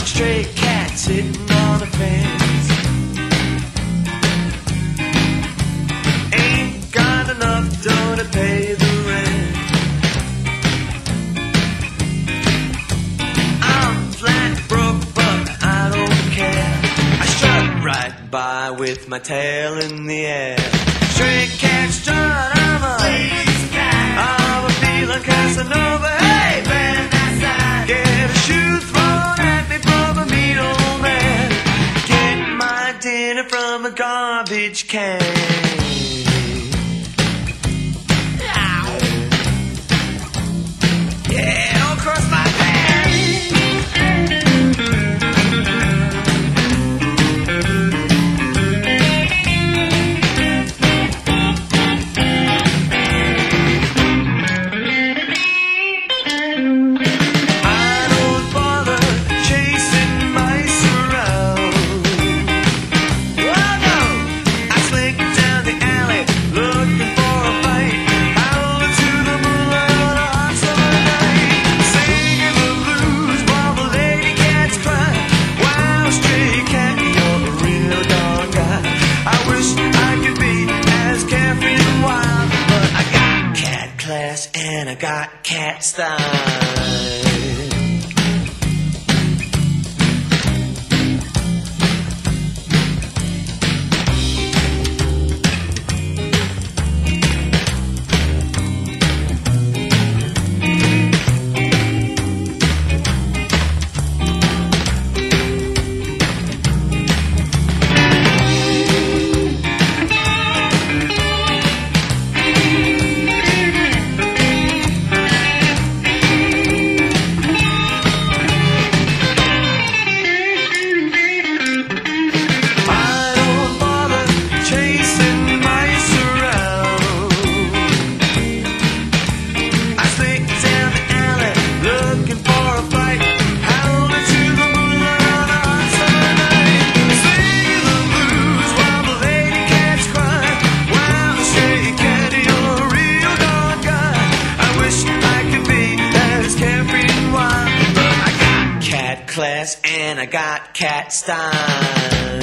stray cat sitting on a fence. Ain't got enough dough to pay the rent. I'm flat broke, but I don't care. I strut right by with my tail in the air. Stray cat strut, I'm a feeling Casanova. Hey, man, get a shoe thrown at me from a mean old man. Get my dinner from a garbage can. Yeah, don't cross my and I got cat style. Class and I got cat style.